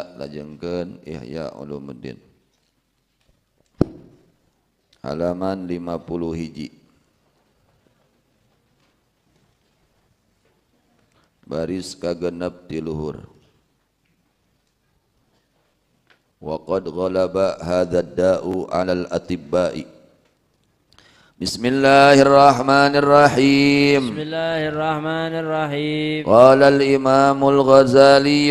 ta'ala lajengkeun Ihya Ulumuddin halaman 50 hiji baris kagenep ti luhur. Wa qad ghalaba hadzal da'u 'alal atibba'i. Bismillahirrahmanirrahim. Bismillahirrahmanirrahim. Qala al-Imamul Ghazali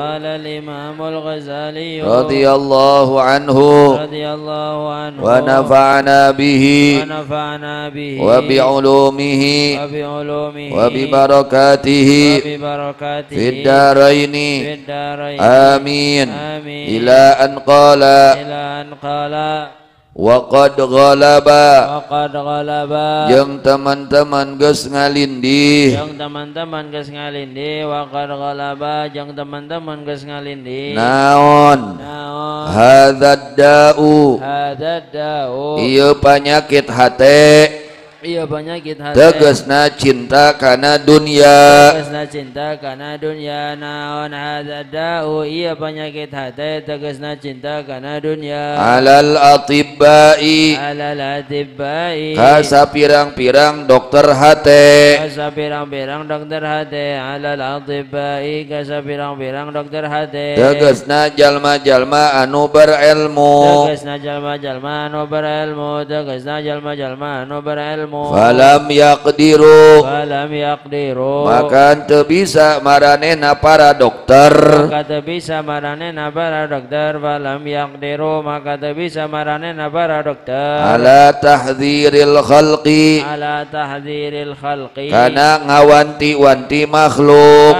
radhiyallahu anhu wa nafa'ana bihi wa bi ulumihi wa bi barakatihi fid daraini amin. Ila an qala wa qad ghalaba jeung teman-teman geus ngalindih wa qad ghalaba jeung teman-teman geus ngalindih naon hadzal da'u ieu panyakit hate iya penyakit hati tegasna cinta kana dunya naon hadzal da'u iya penyakit hati tegasna cinta kana dunya alal atibba'i kasa pirang-pirang dokter hate alal atibba'i kasa pirang-pirang dokter hati tegasna jalma-jalma anu berilmu falam yaqdiru maka teu bisa maranehna para dokter falam yaqdiru maka teu bisa maranehna para dokter ala tahdziril khalqi kana ngawanti-wanti makhluk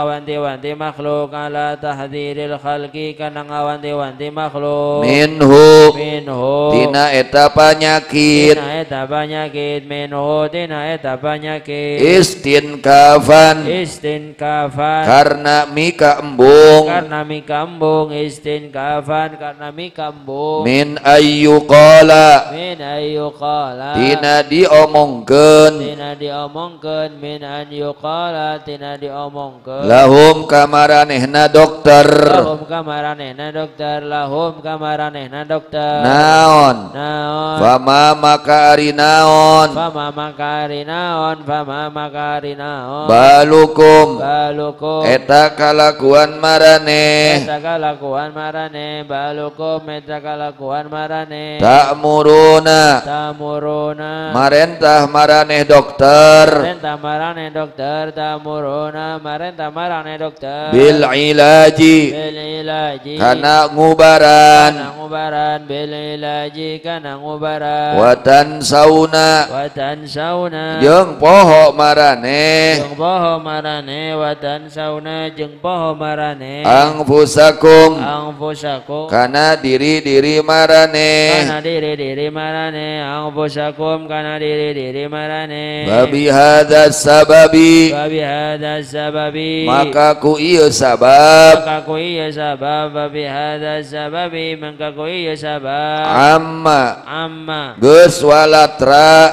ala tahdziril khalqi kana ngawanti-wanti makhluk minhu tina eta panyakit minhu tina eta panyakit istinkafan karena mika embung istinkafan karena mika embung min ayyuqala tina diomongkeun min an yuqala tina diomongkeun lahum kamaranehna dokter naon fama maka ari naon balukum eta kalakuan maraneh ta'muruna marentah maraneh dokter bil ilaji kana ngubaran watan sauna jeung poho maraneh angfusakum kana diri-diri maraneh babi hadzal sababi maka ku ieu sabab amma geus walatra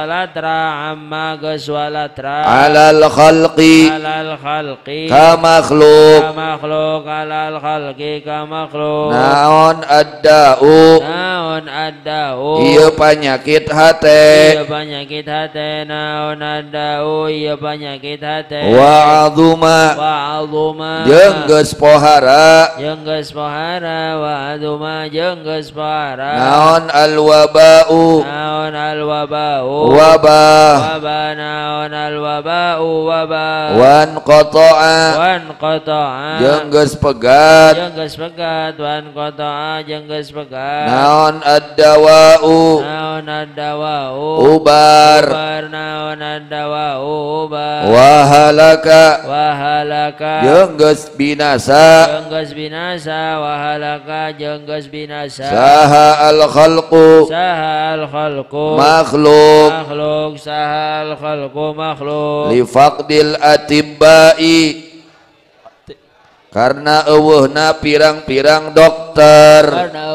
alal khalqi ka makhluk naon ad-da'u ieu panyakit hate wa azuma jeung geus pohara naon al-waba'u wabah wan qata'a jeung geus pegat naon ad-dawa'u ubar wahalaka jeung geus binasa saha al-khalqu makhluk li faqdil atibba'i karena eueuhna pirang-pirang dokter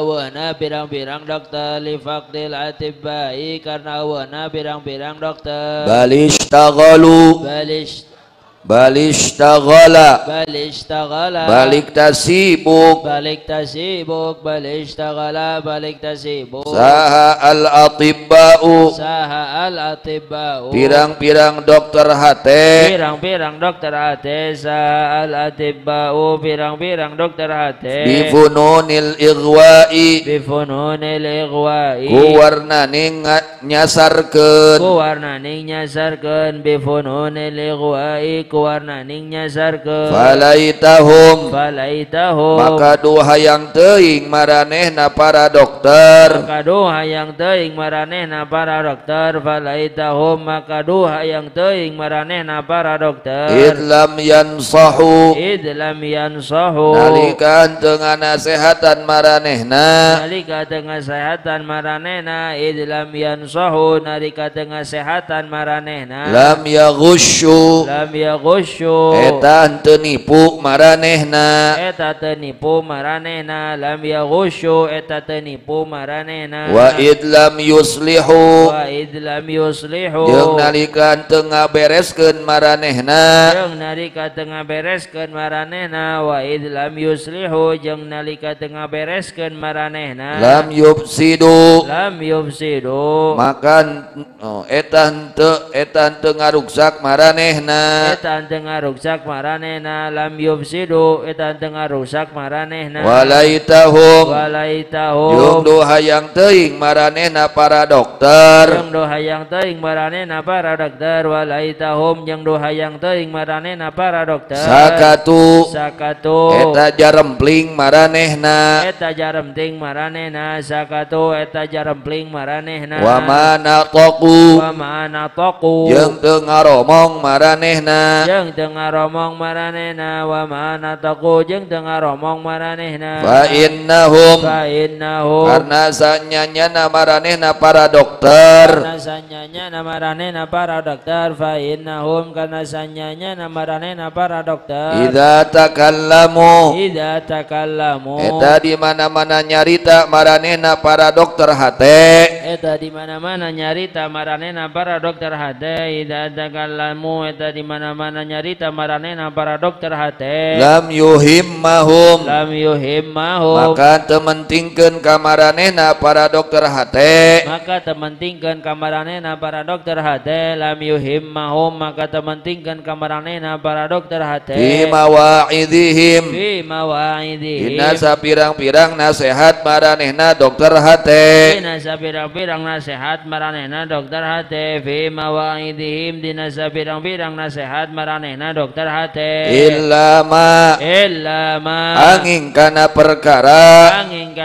li faqdil atibba'i karena eueuhna pirang-pirang dokter balistaghalu Balishtaghala bal ishtaghala balik tasibuk balik tasibuk bal ishtaghala balik tasibuk saha al atibba'u saha al atibba'u pirang-pirang dokter hate pirang-pirang dokter hati saha al atibba'u pirang-pirang dokter hati bifununil ighwa'i bifununil ighwa'i ku warnaning nyasarkeun ku warnaning nyasarkeun bifununil ighwa'i ku warnaning nyasarkeun falaitahum maka duhayang teuing maranehna para dokter maka duhayang teuing maranehna para dokter falaitahum maka duhayang teuing maranehna para dokter idlam yansahu idlam yansahu nalika teu nganasehatan maranehna nalika teu ngasehatan maranehna idlam yansahu nalika teu ngasehatan maranehna lam yaghusyu lam yaghusyu eta henteu nipu maranehna eta teu nipu maranehna lam yaghusyu eta teu nipu maranehna wa idlam yuslihu wa idlam yuslihu jeung nalika teu ngabereskeun maranehna jeung nalika teu ngabereskeun maranehna wa idlam yuslihu jeung nalika teu ngabereskeun maranehna lam yufsidu maka eta henteu ngaruksak maranehna eta teu ngaruksak maranehna lam yufsidu eta teu ngarusak maranehna walaitahum jeung duhayang teuing maranehna para dokter jeung duhayang teuing maranehna para dokter walaitahum jeung duhayang teuing maranehna para dokter sakatu eta jarempling maranehna eta jarempling maranehna sakatu eta jarempling maranehna wa manaqu wa manaqu jeung teu ngaromong maranehna jeung teu ngaromong maranehna wa manaqu jeung teu ngaromong maranehna fa innahum karna sanyanyana maranehna para dokter karna sanyanyana maranehna para dokter fa innahum karna sanyanyana maranehna para dokter idza takallamu eta di mana-mana nyarita maranehna para dokter hate eta di mana-mana nyarita maranehna para dokter hate idza takallamu eta di mana-mana nyarita maranehna para dokter hate lam yuhimmahum maka teu mentingkeun ka maranehna para dokter hate para dokter hate lam yuhimmahum maka teu mentingkeun ka maranehna para dokter hate fi mawa'idihim dina sapirang-pirang nasihat maranehna dokter hate dina sapirang-pirang nasihat maranehna dokter hate fi mawa'idihim dina sapirang-pirang nasihat maranehna dokter hate illa ma angin kana perkara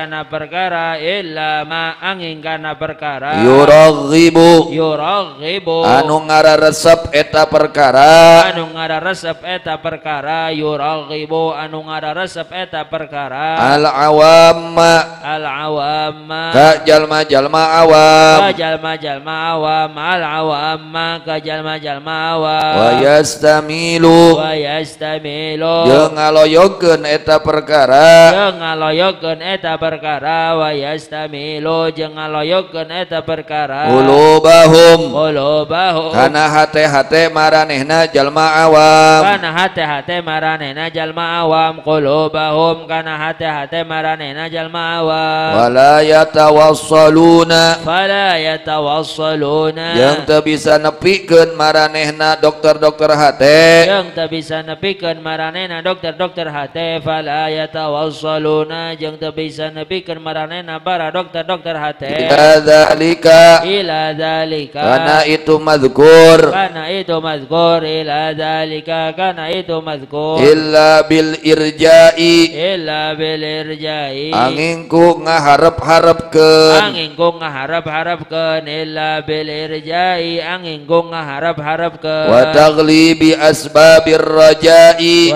yuraghibu anu ngararesep eta perkara al awamma ka jalma-jalma awam wa yastamilu jeung ngaloyogkeun eta perkara wa yastamilu jeung ngaloyogkeun eta perkara qulubahum kana hate-hate maranehna jalma awam qulubahum kana hate-hate maranehna jalma awam wala yatawassaluna yang teu bisa nepikeun maranehna dokter-dokter hate fala yatawassaluna jeung teu bisa nepikeun maranehna para dokter-dokter hate ila dzalika kana itu mazkur illa bil irja'i angin ku ngaharep-harepkeun wa taghlibi asbabir raja'i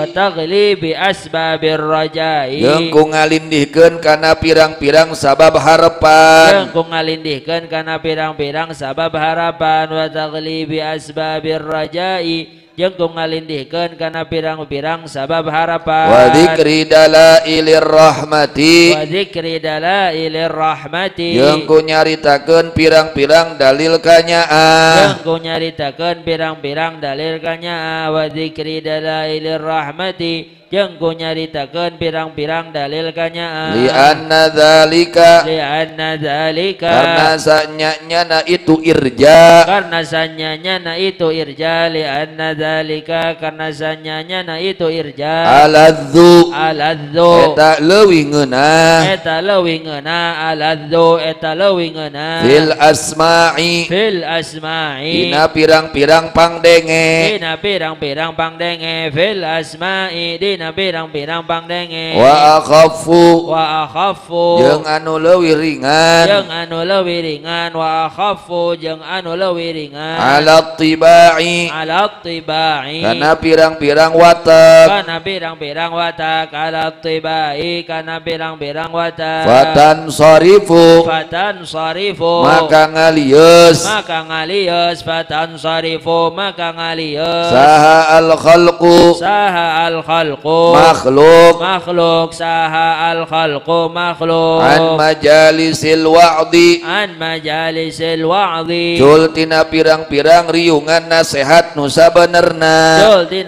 jeung ku ngalindihkeun kana pirang-pirang sabab harapan wa taghlibi asbabir raja'i jeung ku ngalindihkeun kana pirang-pirang sabab harapan wa dzikri dalailir rahmati wa dzikri dalailir rahmati jeung ku nyaritakeun pirang-pirang dalil kanyaan jeung ku nyaritakeun pirang-pirang dalil kanyaan wa dzikri dalailir rahmati jeung ku nyaritakeun pirang-pirang dalil kanyaan li anna dzalika karena sanyana itu irja karena sanyanya itu irja li anna dzalika karena sanyanya itu irja aladzu eta leuwih ngeunah aladzu eta leuwih ngeunah fil asma'i dina pirang-pirang pangdenge fil asma'i dina pirang-pirang pangdenge wa akhaffu jeung anu leuwih ringan wa akhaffu jeung anu leuwih ringan ala tibai kana pirang-pirang watak ala tibai kana pirang-pirang watak fatan sarifu maka ngalius fatan sarifu maka ngalius saha al khalqu makhluk saha al khalqu makhluk an majalisil wa'di cul tina pirang-pirang riungan nasihat nu sabenerna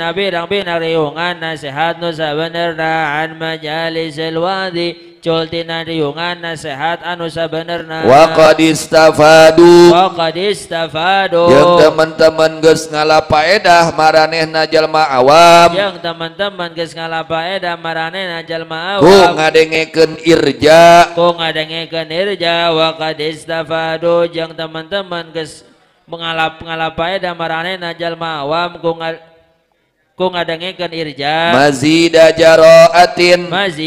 an majalisil wa'di cul tina riungan nasihat anu sabenerna wa qad istafadu jeung teman-teman geus ngalapaedah maranehna jalma awam ku ngadengekeun irja wa qad istafadu jeung teman-teman geus ngalapaedah maranehna jalma awam ku ngadengekeun irja mazida jaraatin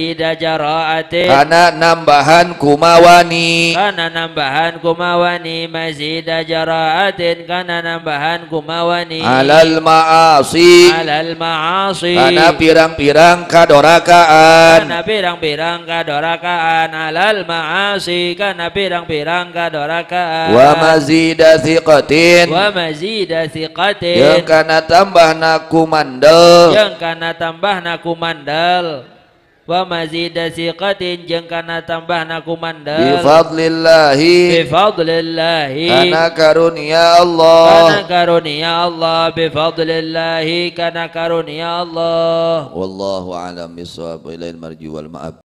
kana nambahan kumawani mazida jaraatin kana nambahan kumawani alal ma'asi kana pirang-pirang kadorakaan alal ma'asi kana pirang-pirang kadorakaan wa mazida thiqatin yang kana tambahna kumandal jeung kana tambahna kumandal wa mazida siqatin jeung kana tambahna kumandal bi fadlillahi kana karunia Allah bi fadlillahi kana karunia Allah wallahu a'lam bissawab. Ilaihil marji wal ma'ab.